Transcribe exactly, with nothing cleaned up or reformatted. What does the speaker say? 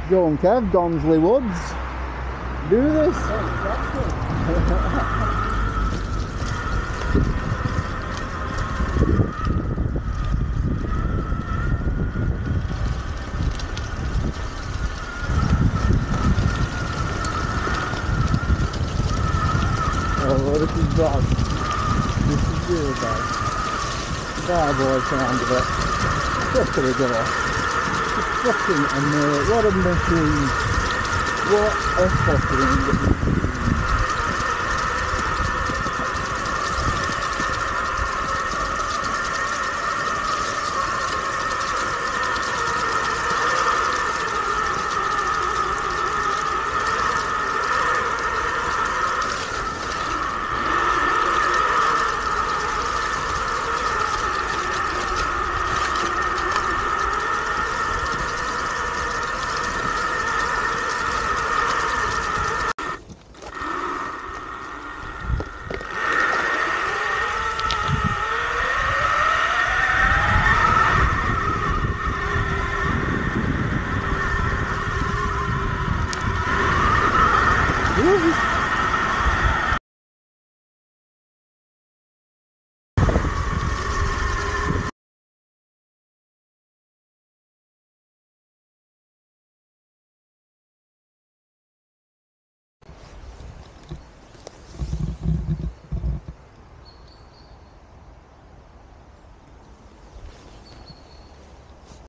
Go on, Kev, Donsley Woods. Do this. Oh, this is bad. This is really bad. Bajaboard Panteras. Look at it go. It's fucking amazing. What a machine. What a fucking machine. Really?